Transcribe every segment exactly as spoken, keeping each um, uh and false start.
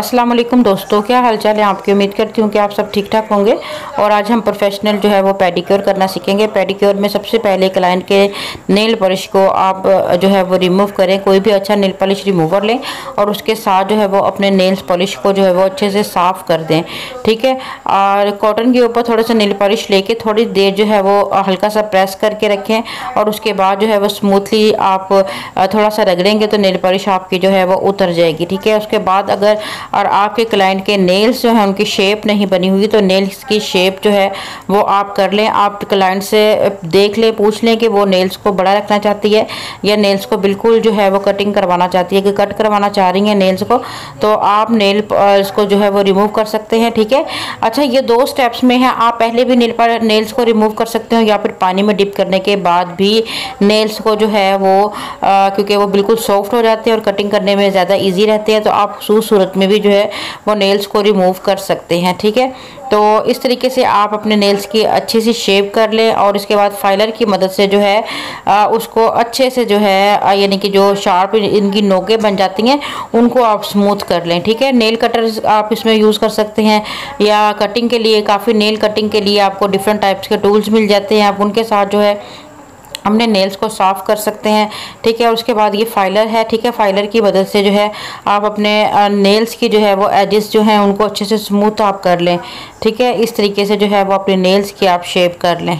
अस्सलाम वालेकुम दोस्तों, क्या हाल चाल है आपकी। उम्मीद करती हूँ कि आप सब ठीक ठाक होंगे। और आज हम प्रोफेशनल जो है वो पेडिक्योर करना सीखेंगे। पेडिक्योर में सबसे पहले क्लाइंट के नेल पॉलिश को आप जो है वो रिमूव करें। कोई भी अच्छा नेल पॉलिश रिमूवर लें और उसके साथ जो है वो अपने नेल्स पॉलिश को जो है वो अच्छे से साफ़ कर दें, ठीक है। और कॉटन के ऊपर थोड़ा सा नेल पॉलिश लेके थोड़ी देर जो है वो हल्का सा प्रेस करके रखें और उसके बाद जो है वो स्मूथली आप थोड़ा सा रगड़ेंगे तो नेल पॉलिश आपकी जो है वो उतर जाएगी, ठीक है। उसके बाद अगर और आपके क्लाइंट के नेल्स जो है उनकी शेप नहीं बनी हुई तो नेल्स की शेप जो है वो आप कर लें। आप क्लाइंट से देख लें, पूछ लें कि वो नेल्स को बड़ा रखना चाहती है या नेल्स को बिल्कुल जो है वो कटिंग करवाना चाहती है। कि कट करवाना चाह रही हैं नेल्स को तो आप नेल इसको जो है वो रिमूव कर सकते हैं, ठीक है। अच्छा, ये दो स्टेप्स में है। आप पहले भी नेल पर नेल्स को रिमूव कर सकते हो या फिर पानी में डिप करने के बाद भी नेल्स को जो है वो आ, क्योंकि वो बिल्कुल सॉफ्ट हो जाते हैं और कटिंग करने में ज़्यादा ईजी रहते हैं, तो आप उस सूरत में भी जो है वो नेल्स को रिमूव कर सकते हैं, ठीक है। तो इस तरीके से आप अपने नेल्स की अच्छी सी शेप कर लें और इसके बाद फाइलर की मदद से जो है आ, उसको अच्छे से जो है यानी कि जो शार्प इनकी नोकें बन जाती हैं उनको आप स्मूथ कर लें, ठीक है। नेल कटर आप इसमें यूज़ कर सकते हैं या कटिंग के लिए काफ़ी नेल कटिंग के लिए आपको डिफरेंट टाइप्स के टूल्स मिल जाते हैं। आप उनके साथ जो है हमने नेल्स को साफ़ कर सकते हैं, ठीक है। और उसके बाद ये फाइलर है, ठीक है। फाइलर की मदद से जो है आप अपने नेल्स की जो है वो एजेस जो हैं उनको अच्छे से स्मूथ आप कर लें, ठीक है। इस तरीके से जो है वो अपने नेल्स की आप शेप कर लें।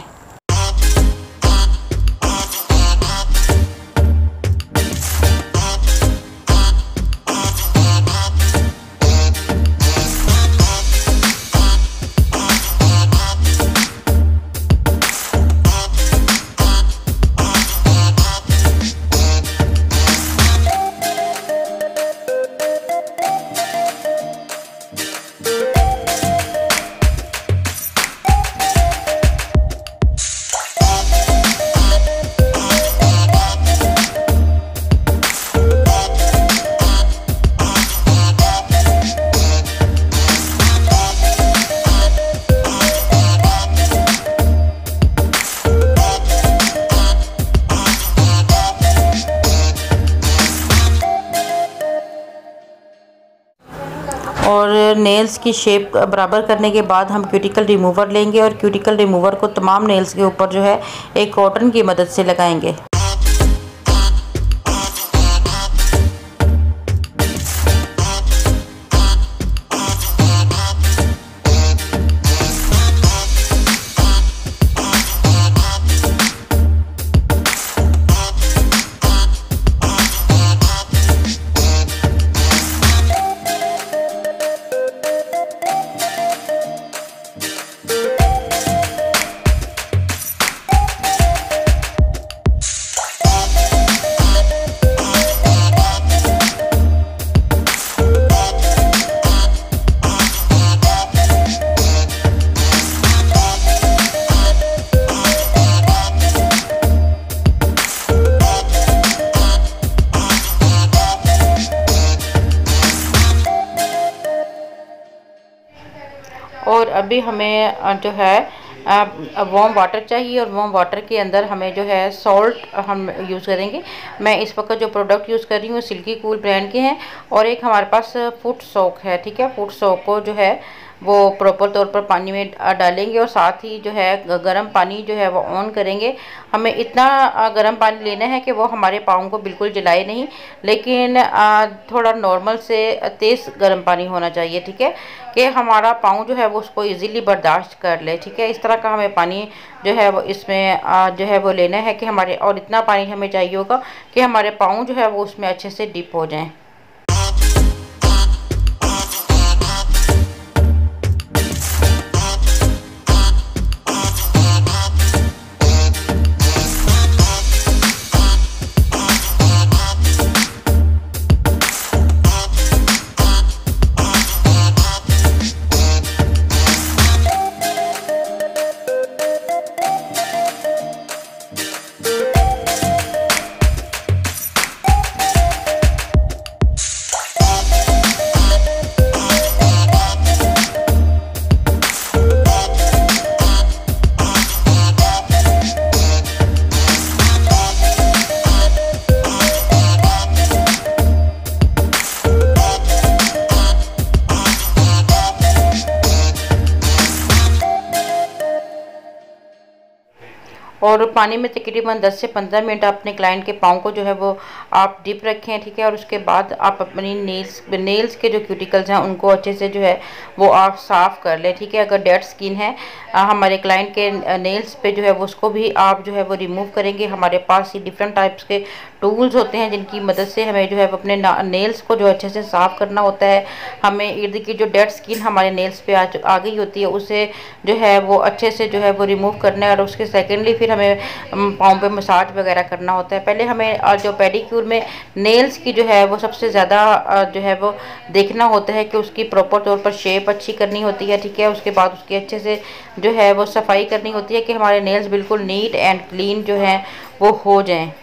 और नेल्स की शेप बराबर करने के बाद हम क्यूटिकल रिमूवर लेंगे और क्यूटिकल रिमूवर को तमाम नेल्स के ऊपर जो है एक कॉटन की मदद से लगाएंगे। और अभी हमें जो है वार्म वाटर चाहिए और वार्म वाटर के अंदर हमें जो है सॉल्ट हम यूज़ करेंगे। मैं इस वक्त जो प्रोडक्ट यूज़ कर रही हूँ सिल्की कूल ब्रांड के हैं और एक हमारे पास फुट सोक है, ठीक है। फुट सोक को जो है वो प्रॉपर तौर पर पानी में डालेंगे और साथ ही जो है गर्म पानी जो है वो ऑन करेंगे। हमें इतना गर्म पानी लेना है कि वो हमारे पाँव को बिल्कुल जलाए नहीं, लेकिन थोड़ा नॉर्मल से तेज़ गर्म पानी होना चाहिए, ठीक है, कि हमारा पाँव जो है वो उसको इजीली बर्दाश्त कर ले, ठीक है। इस तरह का हमें पानी जो है वो इसमें जो है वो लेना है कि हमारे और इतना पानी हमें चाहिए होगा कि हमारे पाँव जो है वो उसमें अच्छे से डिप हो जाएं। और पानी में तकरीबन दस से पंद्रह मिनट अपने क्लाइंट के पाँव को जो है वो आप डिप रखें, ठीक है। और उसके बाद आप अपनी नेल्स नेल्स के जो क्यूटिकल्स हैं उनको अच्छे से जो है वो आप साफ़ कर लें, ठीक है। अगर डेड स्किन है हमारे क्लाइंट के नेल्स पे जो है वो उसको भी आप जो है वो रिमूव करेंगे। हमारे पास ये डिफरेंट टाइप्स के टूल्स होते हैं जिनकी मदद से हमें जो है वो अपने नेल्स को जो अच्छे से साफ़ करना होता है। हमें इर्द की जो डेड स्किन हमारे नेल्स पे आ, आ गई होती है उसे जो है वो अच्छे से जो है वो रिमूव करना है। और उसके सेकेंडली फिर हमें पाँव पे मसाज वगैरह करना होता है। पहले हमें जो पेडिक्योर में नेल्स की जो है वो सबसे ज़्यादा जो है वो देखना होता है कि उसकी प्रॉपर तौर पर शेप अच्छी करनी होती है, ठीक है। उसके बाद उसकी अच्छे से जो है वो सफाई करनी होती है कि हमारे नेल्स बिल्कुल नीट एंड क्लीन जो है वो हो जाएं।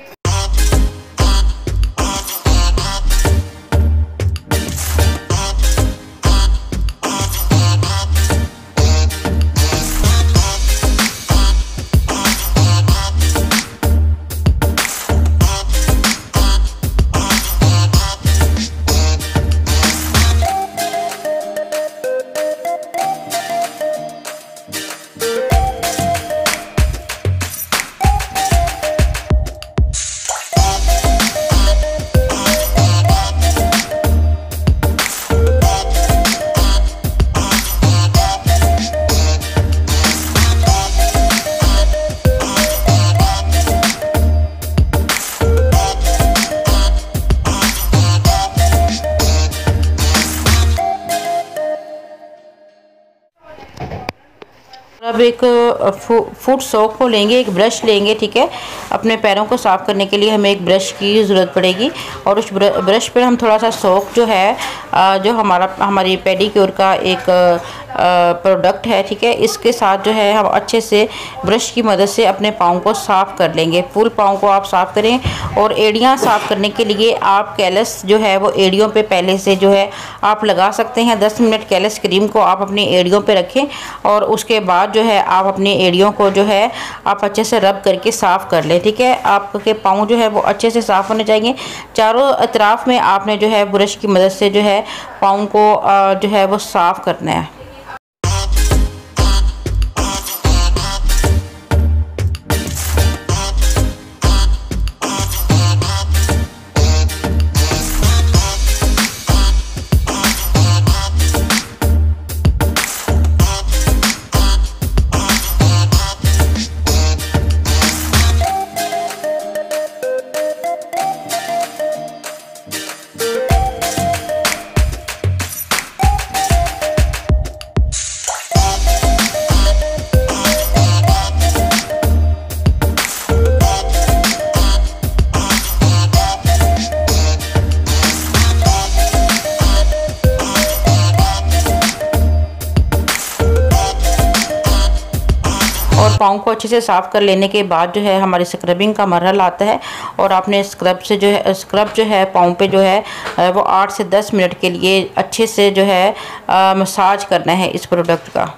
अब एक फुट सोप को लेंगे, एक ब्रश लेंगे, ठीक है। अपने पैरों को साफ़ करने के लिए हमें एक ब्रश की ज़रूरत पड़ेगी और उस ब्रश पर हम थोड़ा सा सोप जो है जो हमारा हमारी पेडिक्योर का एक प्रोडक्ट है, ठीक है, इसके साथ जो है हम अच्छे से ब्रश की मदद से अपने पाँव को साफ़ कर लेंगे। फुल पाँव को आप साफ़ करें और एड़ियाँ साफ़ करने के लिए आप कैलस जो है वो एड़ियों पे पहले से जो है आप लगा सकते हैं। दस मिनट कैलस क्रीम को आप अपनी एड़ियों पे रखें और उसके बाद जो है आप अपनी एड़ियों को जो है आप अच्छे से रब करके साफ़ कर लें, ठीक है। आपके पाँव जो है वो अच्छे से साफ़ होने चाहिए। चारों अतराफ़ में आपने जो है ब्रश की मदद से जो है पाँव को जो है वो साफ़ करना है। और पाँव को अच्छे से साफ़ कर लेने के बाद जो है हमारी स्क्रबिंग का मरहला आता है और आपने स्क्रब से जो है स्क्रब जो है पाँव पे जो है वो आठ से दस मिनट के लिए अच्छे से जो है मसाज करना है इस प्रोडक्ट का।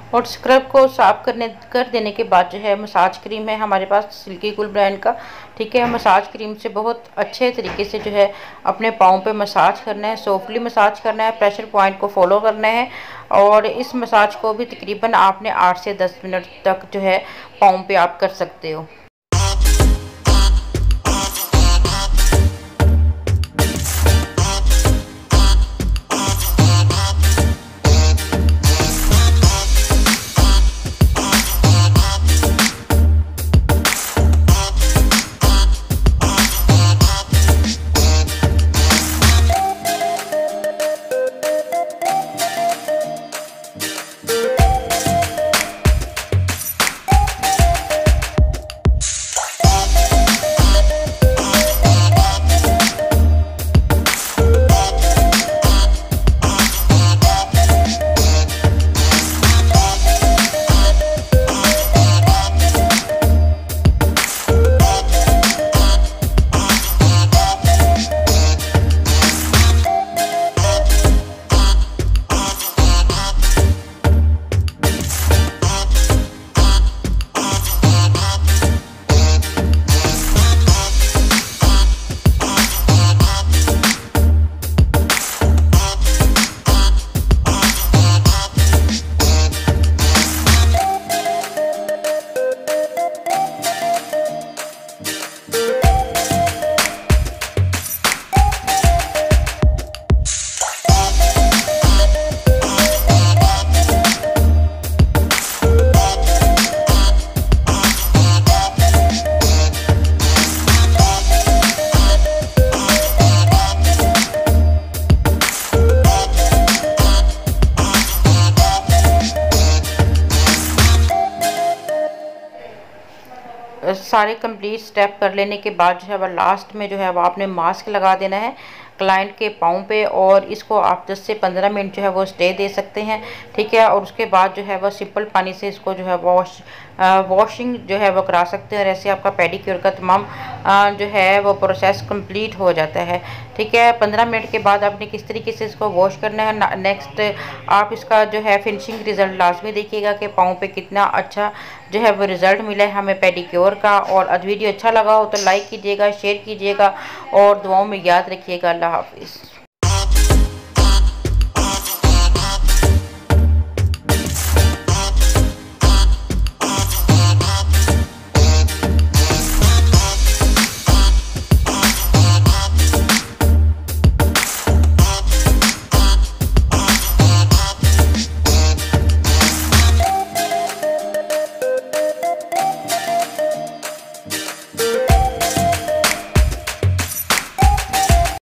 और स्क्रब को साफ करने कर देने के बाद जो है मसाज क्रीम है हमारे पास सिल्की कूल ब्रांड का, ठीक है। मसाज क्रीम से बहुत अच्छे तरीके से जो है अपने पाँव पे मसाज करना है, सॉफ्टली मसाज करना है, प्रेशर पॉइंट को फॉलो करना है। और इस मसाज को भी तकरीबन आपने आठ से दस मिनट तक जो है पाँव पे आप कर सकते हो। सारे कंप्लीट स्टेप कर लेने के बाद जो है वह लास्ट में जो है वह आपने मास्क लगा देना है क्लाइंट के पाँव पे, और इसको आप दस से पंद्रह मिनट जो है वो स्टे दे सकते हैं, ठीक है। और उसके बाद जो है वह सिंपल पानी से इसको जो है वॉश वॉशिंग जो है वो करा सकते हैं, और ऐसे आपका पेडिक्योर का तमाम आ, जो है वो प्रोसेस कंप्लीट हो जाता है, ठीक है। पंद्रह मिनट के बाद आपने किस तरीके से इसको वॉश करना है, नेक्स्ट आप इसका जो है फिनिशिंग रिज़ल्ट लाजमी देखिएगा कि पाँव पे कितना अच्छा जो है वो रिज़ल्ट मिला है हमें पेडिक्योर का। और आज वीडियो अच्छा लगा हो तो लाइक कीजिएगा, शेयर कीजिएगा और दुआओं में याद रखिएगा। अल्लाह हाफिज़।